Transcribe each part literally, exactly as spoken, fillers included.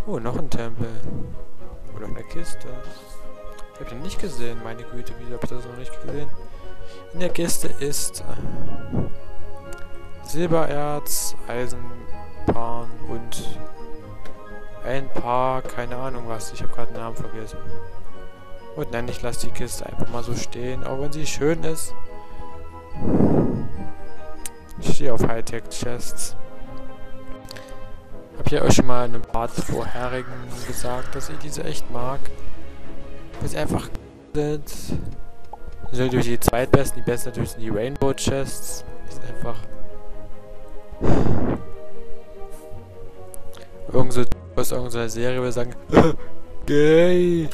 Oh, noch ein Tempel. Oder eine Kiste. Ich habe den nicht gesehen, meine Güte, wieso habe ich das noch nicht gesehen? In der Kiste ist äh, Silbererz, Eisenpan und ein paar, keine Ahnung was, ich habe gerade den Namen vergessen. Und nein, ich lasse die Kiste einfach mal so stehen, auch wenn sie schön ist. Ich stehe auf Hightech-Chests. Hab ja euch schon mal in einem Part vorherigen gesagt, dass ich diese echt mag. Weil sie einfach sind. Sie sind natürlich die zweitbesten, die besten natürlich sind die Rainbow Chests. Die sind einfach... Irgend so aus irgendeiner Serie würde sagen, gay.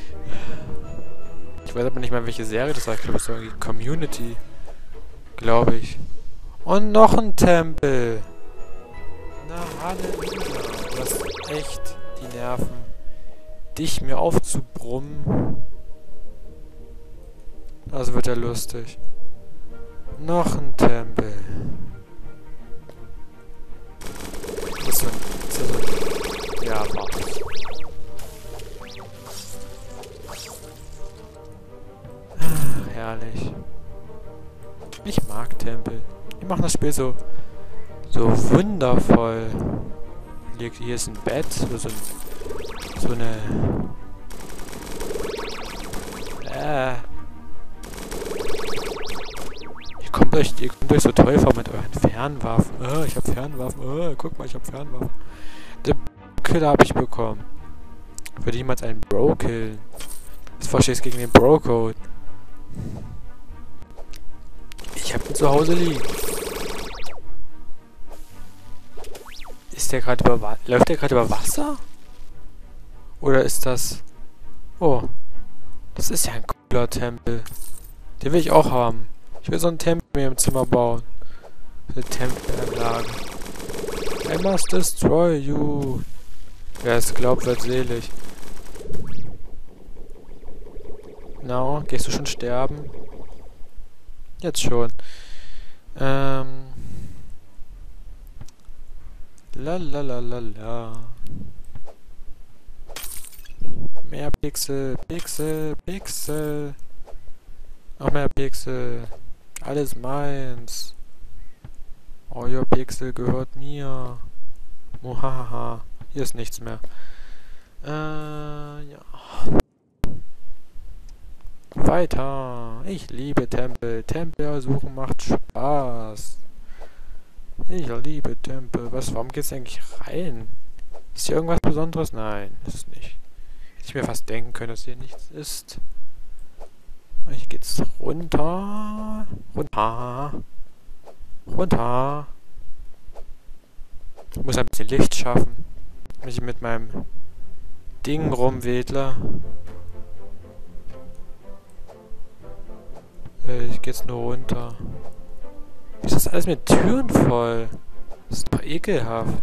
Ich weiß aber nicht mal, welche Serie das war. Ich glaube, es war irgendwie Community. Glaube ich. Und noch ein Tempel. Na, Halleluja. Du hast echt die Nerven, dich mir aufzubrummen. Das wird ja lustig. Noch ein Tempel. Das ist so ein... Das ist so ein ja, warte. Ah, herrlich. Ich mag Tempel. Die machen das Spiel so... so wundervoll. Hier, hier ist ein Bett. So, so, ein, so eine... Äh... Ihr kommt euch, ihr kommt euch so toll vor mit euren Fernwaffen. Oh, ich hab Fernwaffen. Oh, guck mal, ich hab Fernwaffen. Den Bro-Killer habe ich bekommen. Würde jemals einen Bro killen? Das verstehst gegen den Bro-Code. Ich hab ihn zu Hause liegen. Ist der gerade über Wa- Läuft der gerade über Wasser? Oder ist das... Oh. Das ist ja ein cooler Tempel. Den will ich auch haben. Ich will so einen Tempel mir im Zimmer bauen. Eine Tempelanlage. I must destroy you. Wer es glaubt, wird selig. Na, no, gehst du schon sterben? Jetzt schon. Ähm. La la la la la. Mehr Pixel, Pixel, Pixel. Noch mehr Pixel. Alles meins. Euer Pixel gehört mir. Muhahaha. Hier ist nichts mehr. Äh, ja. Weiter. Ich liebe Tempel. Tempel suchen macht Spaß. Ich liebe Tempel. Was, warum geht's eigentlich rein? Ist hier irgendwas Besonderes? Nein, ist nicht. Hätte ich mir fast denken können, dass hier nichts ist. Hier geht's runter. Runter. Runter. Ich muss ein bisschen Licht schaffen. Wenn ich mit meinem Ding rumwedle. Äh, ich geht's nur runter. Wie ist das alles mit Türen voll? Das ist doch ekelhaft.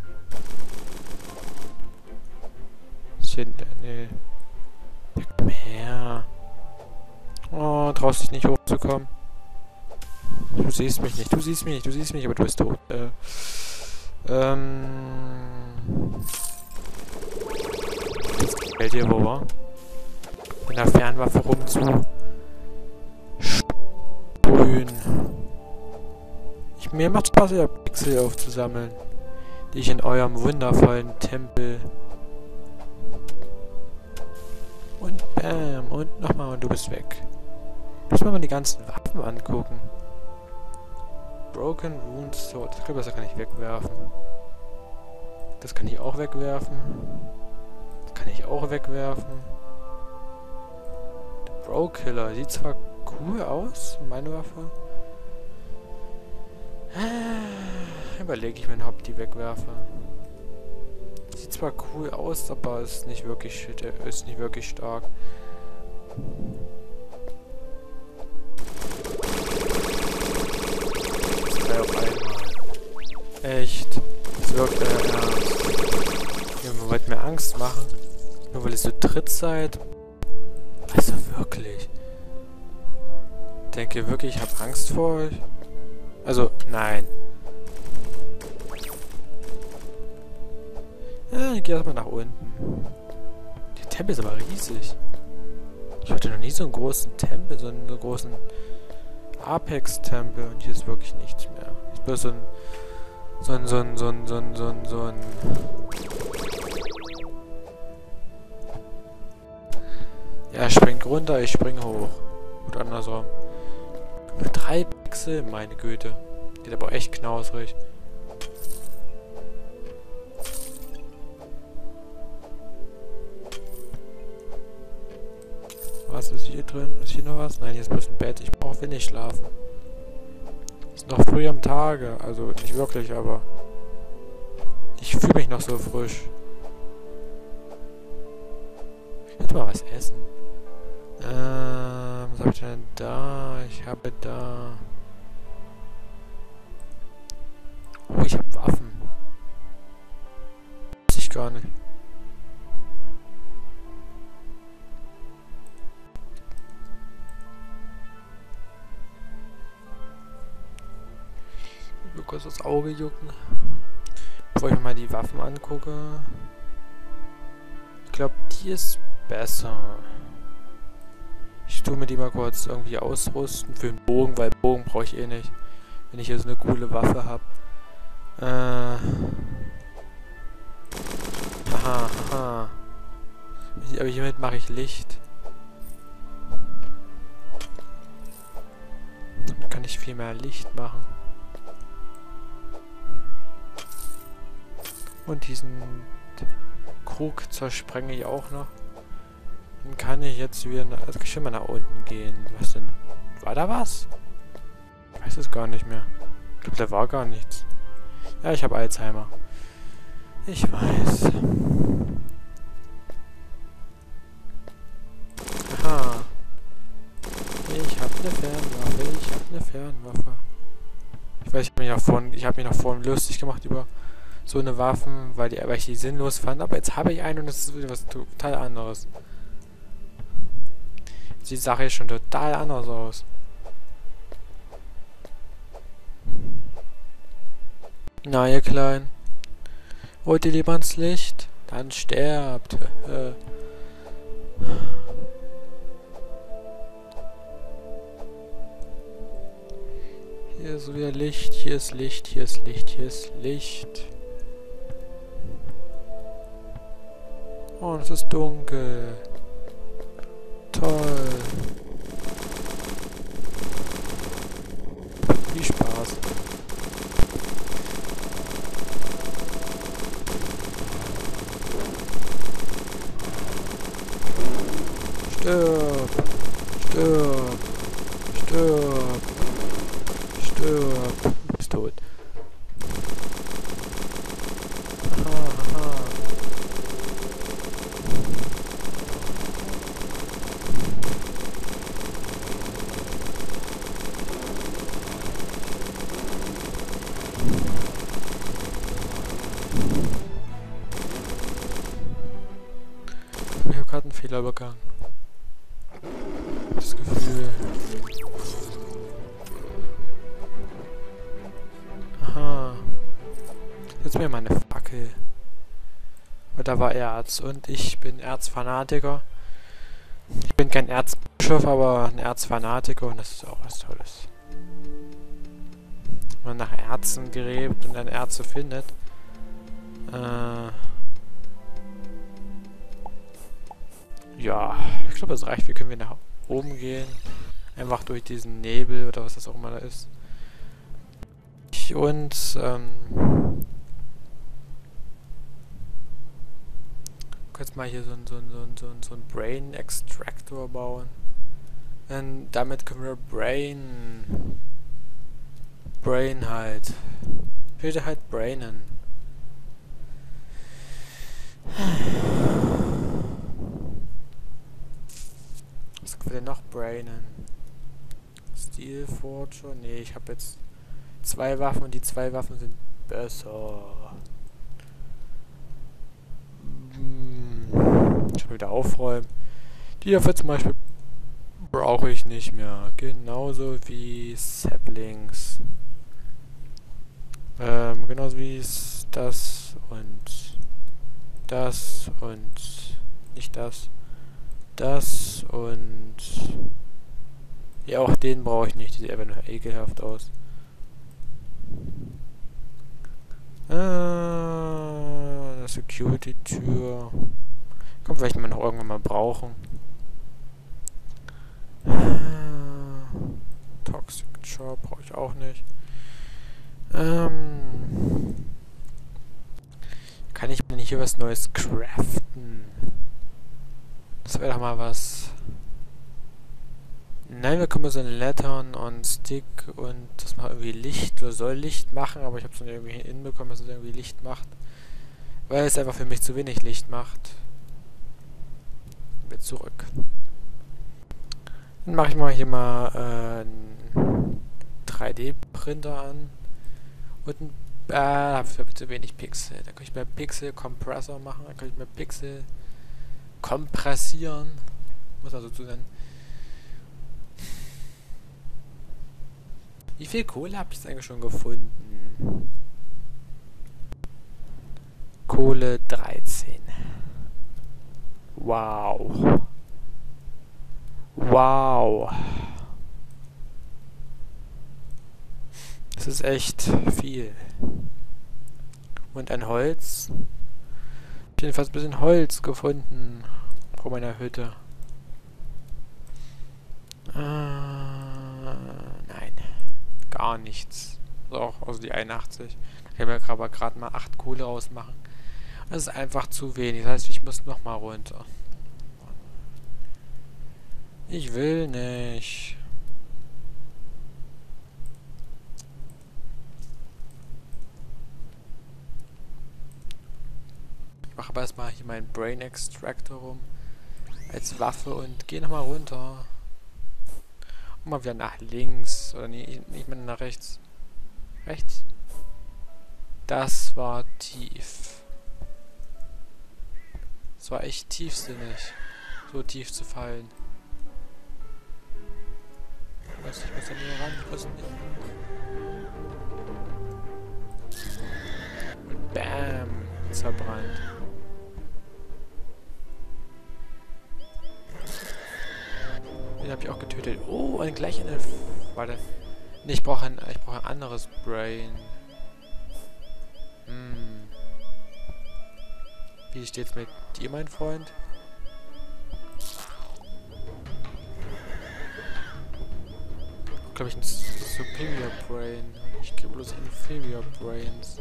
Ist hier... Nee. Ja, komm her. Oh, traust dich nicht hochzukommen. Du siehst mich nicht, du siehst mich nicht, du siehst mich, aber du bist tot. Äh, ähm... Jetzt gefällt dir, wo war? In der Fernwaffe rumzu... sprühen. Ich, mir macht Spaß, ja Pixel aufzusammeln, die ich in eurem wundervollen Tempel... Und bam, und nochmal, und du bist weg. Muss man mal die ganzen Waffen angucken. Broken Rune Sword. Ich glaube, das kann ich wegwerfen. Das kann ich auch wegwerfen. Das kann ich auch wegwerfen. Der Bro Killer. Sieht zwar cool aus, meine Waffe. Überlege ich mir, ob ich die wegwerfe. Sieht zwar cool aus, aber ist nicht wirklich shit, ist nicht wirklich stark. Zwei auf einmal. Echt. Das wirkt euer Ernst. Ihr wollt mir Angst machen. Nur weil ihr so dritt seid. Also wirklich. Denkt ihr wirklich, ich habe Angst vor euch? Also, nein. Äh, Äh, ich geh erstmal nach unten. Der Tempel ist aber riesig. Ich hatte noch nie so einen großen Tempel, so einen, so einen großen Apex-Tempel. Und hier ist wirklich nichts mehr. Ich bin so ein... So ein, so ein, so ein, so ein, so ein, so ein... Ja, er springt runter, ich spring hoch. Oder andersrum. Nur drei Pixel, meine Güte. Geht aber echt knausrig. Was ist hier drin? Ist hier noch was? Nein, hier ist bloß ein Bett. Ich brauche wenig schlafen. Ist noch früh am Tage. Also nicht wirklich, aber ich fühle mich noch so frisch. Ich könnte mal was essen. Ähm, was habe ich denn da? Ich habe da... Oh, ich habe Waffen. Weiß ich gar nicht. Ich will kurz das Auge jucken. Bevor ich mir mal die Waffen angucke. Ich glaube, die ist besser. Ich tue mir die mal kurz irgendwie ausrüsten für den Bogen, weil Bogen brauche ich eh nicht. Wenn ich hier so eine coole Waffe habe. Äh. Aha, aha. Aber hiermit mache ich Licht. Dann kann ich viel mehr Licht machen. Und diesen Krug zersprenge ich auch noch. Dann kann ich jetzt wieder nach, also ich will mal nach unten gehen. Was denn? War da was? Ich weiß es gar nicht mehr. Ich glaube, da war gar nichts. Ja, ich habe Alzheimer. Ich weiß. Aha. Ich habe eine Fernwaffe. Ich habe eine Fernwaffe. Ich weiß, ich habe mich noch vorhin, ich habe mich noch vorhin lustig gemacht über so eine Waffen, weil, die, weil ich die sinnlos fand. Aber jetzt habe ich eine und das ist wieder was total anderes. Sieht die Sache schon total anders aus. Na, ihr Kleinen. Wollt ihr lieber ins Licht? Dann sterbt. Hier ist wieder Licht, hier ist Licht, hier ist Licht, hier ist Licht. Oh, es ist dunkel. Toll. Viel Spaß. Stirb. Stirb. Stirb. Stirb. Du bist tot. Aha, aha. Ich habe gerade einen Fehler begangen. Das Gefühl. Aha. Jetzt mir meine Fackel. Weil da war Erz und ich bin Erzfanatiker. Ich bin kein Erzbischof, aber ein Erzfanatiker und das ist auch was Tolles. Wenn man nach Erzen gräbt und dann Erze findet. Äh. Ja, ich glaube, das reicht. Wir können wieder nach oben gehen. Einfach durch diesen Nebel oder was das auch immer da ist. Und, ähm... jetzt mal hier so ein, so ein, so ein, so ein, so ein Brain Extractor bauen. Und damit können wir Brain... Brain halt. Ich würde halt brainen. Was können wir denn noch brainen? Steel Forger? Nee, ich habe jetzt zwei Waffen und die zwei Waffen sind besser. Ich will wieder aufräumen. Die hier zum Beispiel brauche ich nicht mehr. Genauso wie Saplings. Ähm, genauso wie das und das und nicht das. Das und... Ja, auch den brauche ich nicht. Die sieht einfach nur ekelhaft aus. Ah, eine Security-Tür. Kommt vielleicht mal noch irgendwann mal brauchen. Ah, Toxic Char brauche ich auch nicht. Ähm, kann ich mir nicht hier was Neues craften? Das wäre doch mal was. Nein, wir können so ein Lantern und Stick und das macht irgendwie Licht oder soll Licht machen, aber ich habe es noch irgendwie hinbekommen, dass es irgendwie Licht macht. Weil es einfach für mich zu wenig Licht macht. Wieder zurück. Dann mache ich mal hier mal äh, einen drei D Printer an. Und ein äh, habe ich zu wenig Pixel. Da kann ich mal Pixel Kompressor machen, dann kann ich mal Pixel kompressieren. Muss also zu nennen. Wie viel Kohle habe ich jetzt eigentlich schon gefunden? Kohle dreizehn. Wow. Wow. Das ist echt viel. Und ein Holz. Ich habe jedenfalls ein bisschen Holz gefunden vor meiner Hütte. Äh, nein. Gar nichts. So, also die einundachtzig. Da kann ich aber gerade mal acht Kohle rausmachen. Das ist einfach zu wenig. Das heißt, ich muss noch mal runter. Ich will nicht. Ich mache aber erstmal hier meinen Brain Extractor rum. Als Waffe und gehe nochmal runter. Und mal wieder nach links. Oder nee, nicht mehr nach rechts. Rechts? Das war tief. Das war echt tiefsinnig. So tief zu fallen. Ich weiß nicht, ich muss da näher ran. Ich muss nicht. Und bam! Zerbrannt. Den habe ich auch getötet. Oh, ein gleich eine... Warte. Nee, ich brauche ein, ich brauche ein anderes Brain. Hm. Wie steht's mit dir, mein Freund? Glaube ich ein Superior Brain. Ich gebe bloß Inferior Brains.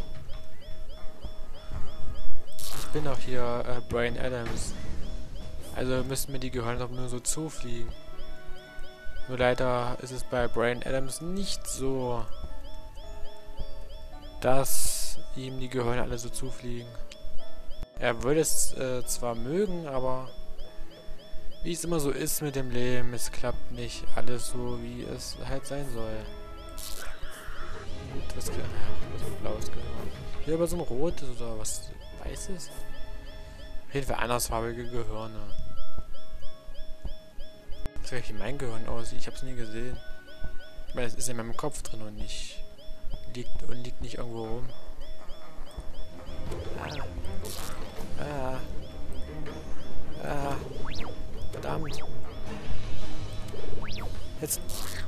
Ich bin auch hier äh, Brain Adams. Also müssten mir die Gehirne doch nur so zufliegen. Nur leider ist es bei Brain Adams nicht so, dass ihm die Gehirne alle so zufliegen. Er würde es äh, zwar mögen, aber wie es immer so ist mit dem Leben, es klappt nicht alles so, wie es halt sein soll. Und was, ja, so ein blaues Gehirn. Hier aber so ein rotes oder was weißes? Auf jeden Fall andersfarbige Gehirne. Das sieht wie mein Gehirn aussieht. Ich habe es nie gesehen. Ich meine, es ist in meinem Kopf drin und nicht liegt und liegt nicht irgendwo rum. Ah. Ah. Ah. Verdammt. Jetzt.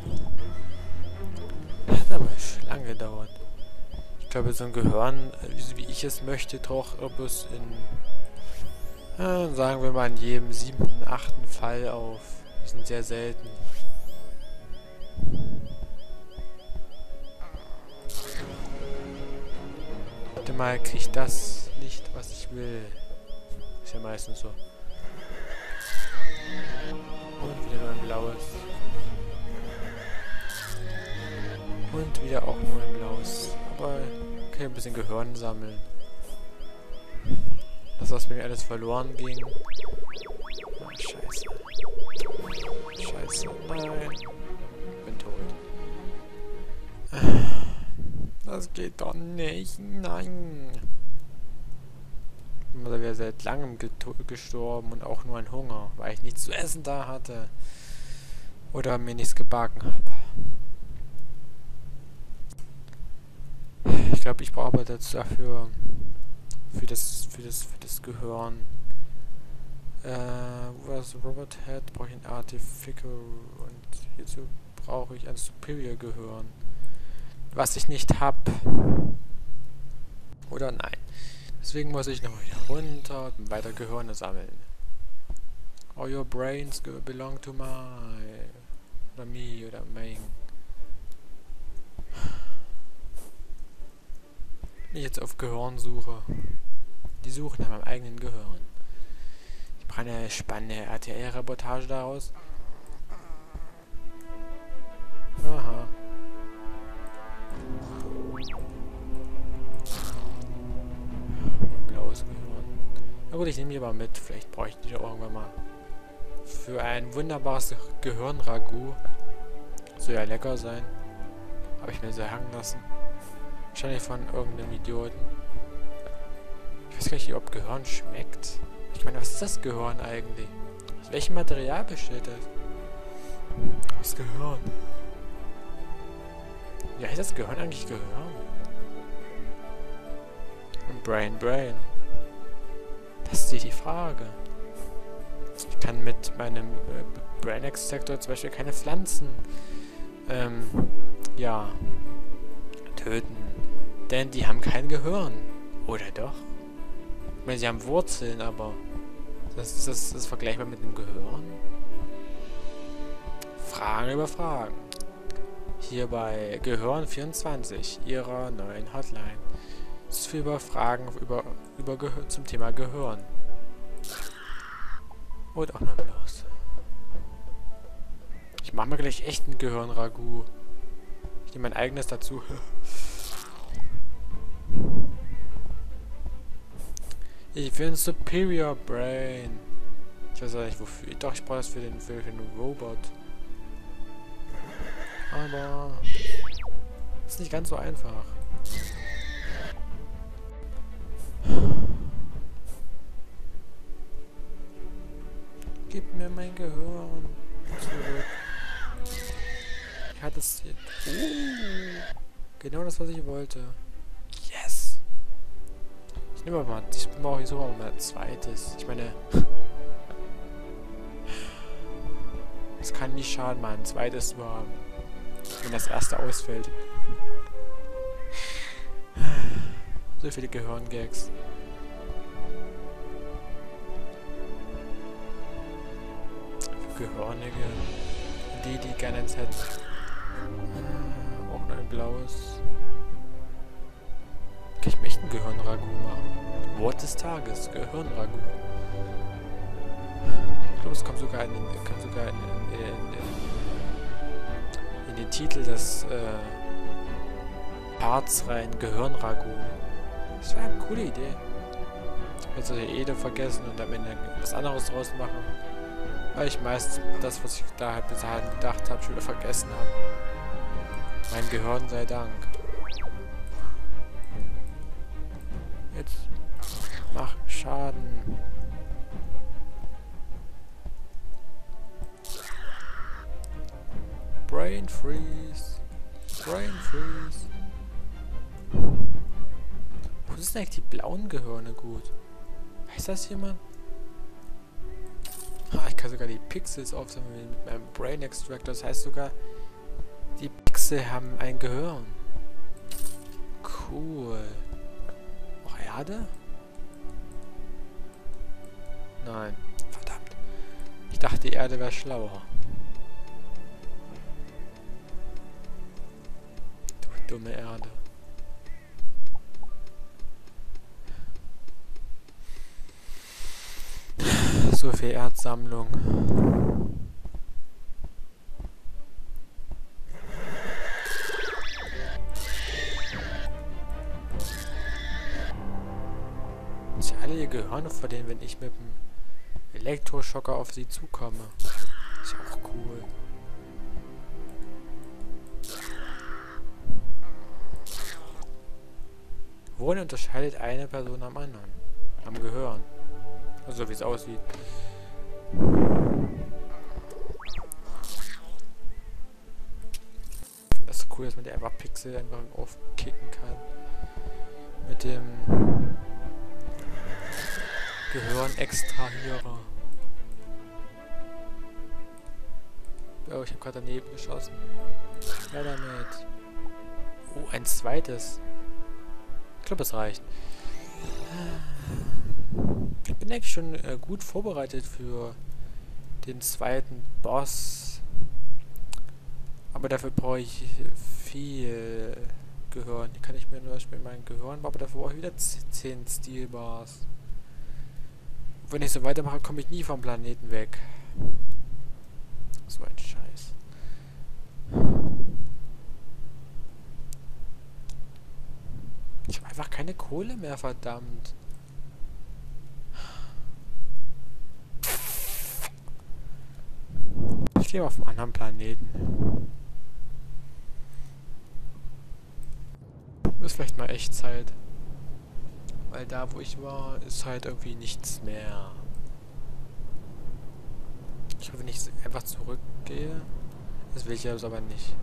Hat aber lang gedauert. Ich glaube, so ein Gehirn, wie ich es möchte, taucht bloß in, äh, sagen wir mal, in jedem siebten, achten Fall auf. Die sind sehr selten. Warte mal, kriege ich das nicht, was ich will. Ist ja meistens so. Und wieder nur ein blaues. Und wieder auch nur ein blaues. Aber kann ich ein bisschen Gehirn sammeln. Das, was bei mir alles verloren ging. Ah, scheiße. Scheiße. Nein. Ich bin tot. Das geht doch nicht. Nein. Ich bin wieder seit langem gestorben und auch nur an Hunger, weil ich nichts zu essen da hatte. Oder mir nichts gebacken habe. Ich glaube, ich brauche aber dafür Für das, für das, für das Gehirn. Äh, was Robot Head brauche ich ein Artificial und hierzu brauche ich ein Superior Gehirn. Was ich nicht hab. Oder nein. Deswegen muss ich noch wieder runter und weiter Gehirne sammeln. All your brains belong to my... Oder me oder mein. Wenn ich jetzt auf Gehirn suche. Die Suche nach meinem eigenen Gehirn. Ich mache eine spannende R T L-Reportage daraus. Aha. Ein blaues Gehirn. Na gut, ich nehme die aber mit. Vielleicht brauche ich die doch irgendwann mal. Für ein wunderbares Gehirn-Ragout. Soll ja lecker sein. Habe ich mir so hängen lassen. Wahrscheinlich von irgendeinem Idioten. Ich weiß gar nicht, ob Gehirn schmeckt. Ich meine, was ist das Gehirn eigentlich? Aus welchem Material besteht das? Das Gehirn. Wie heißt das Gehirn eigentlich Gehirn? Und Brain, Brain. Das ist die Frage. Ich kann mit meinem äh, Brain Extractor zum Beispiel keine Pflanzen ähm, ja, töten. Denn die haben kein Gehirn. Oder doch? Ich meine, sie haben Wurzeln, aber das ist das, das vergleichbar mit dem Gehirn? Fragen über Fragen. Hier bei Gehirn vierundzwanzig, ihrer neuen Hotline. Das ist für über Fragen über, über Gehör, zum Thema Gehirn. Und auch noch los. Ich mache mir gleich echt ein Gehirn-Ragout. Ich nehme mein eigenes dazu. Ich will ein Superior Brain. Ich weiß auch nicht wofür. Doch, ich brauche das für den, für den Robot. Aber ist nicht ganz so einfach. Gib mir mein Gehirn zurück. Ich hatte es hier. Uh, genau das, was ich wollte. Yes! Ich nehme mal, ich brauche so mal ein zweites. Ich meine, es kann nicht schaden, mal ein zweites zu haben, wenn das erste ausfällt. So viele Gehirngags. Für Gehörnige, die, die gerne ins hätten. Auch noch ein blaues. Kann ich mir echt ein Gehirnragout machen? Wort des Tages, Gehirnragout. Ich glaube, es kommt sogar in den, kommt sogar in, in, in, in, in den Titel des äh, Parts rein, Gehirnragout. Das wäre eine coole Idee. Ich würde die Ede vergessen und am Ende was anderes draus machen. Weil ich meist das, was ich da halt bis dahin gedacht habe, schon wieder vergessen habe. Mein Gehirn sei Dank. Jetzt mach Schaden. Brain Freeze. Brain Freeze. Wo sind eigentlich die blauen Gehirne gut? Weiß das jemand? Ah, ich kann sogar die Pixels aufsammeln mit meinem Brain Extractor. Das heißt sogar, die Pixel haben ein Gehirn. Cool. Noch Erde? Nein. Verdammt. Ich dachte, die Erde wäre schlauer. Du dumme Erde. So viel Erdsammlung. Sie alle ihr Gehirn verlieren, wenn ich mit dem Elektroschocker auf sie zukomme. Ist auch cool. Wohin unterscheidet eine Person am anderen? Am Gehirn. Also wie es aussieht. Das ist cool, dass man die einfach Pixel einfach aufkicken kann. Mit dem Gehirn Extrahierer. Oh, ich habe gerade daneben geschossen. Ja, damit. Oh, ein zweites. Ich glaube, es reicht. Ich bin eigentlich schon äh, gut vorbereitet für den zweiten Boss. Aber dafür brauche ich viel Gehirn. Hier kann ich mir nur Beispiel mein Gehirn, aber dafür brauche ich wieder zehn Steelbars. Wenn ich so weitermache, komme ich nie vom Planeten weg. So ein Scheiß. Ich habe einfach keine Kohle mehr, verdammt. Ich gehe auf einem anderen Planeten. Ist vielleicht mal Echtzeit. Weil da, wo ich war, ist halt irgendwie nichts mehr. Ich hoffe, wenn ich einfach zurückgehe. Das will ich jetzt aber nicht.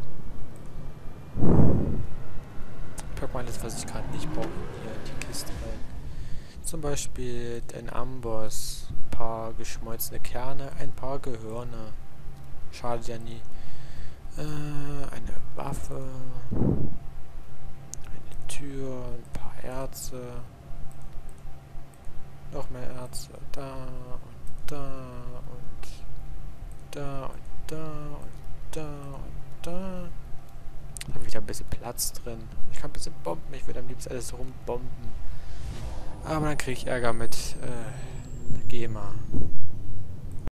Ich pack mal alles, was ich gerade nicht brauche, hier in die Kiste rein. Zum Beispiel den Amboss, ein paar geschmolzene Kerne, ein paar Gehirne. Schadet ja nie. Äh, eine Waffe. Eine Tür, ein paar Erze. Noch mehr Erze. Da und da und da und da und da und da. Da habe ich wieder ein bisschen Platz drin. Ich kann ein bisschen bomben. Ich würde am liebsten alles rumbomben. Aber dann kriege ich Ärger mit äh, der GEMA.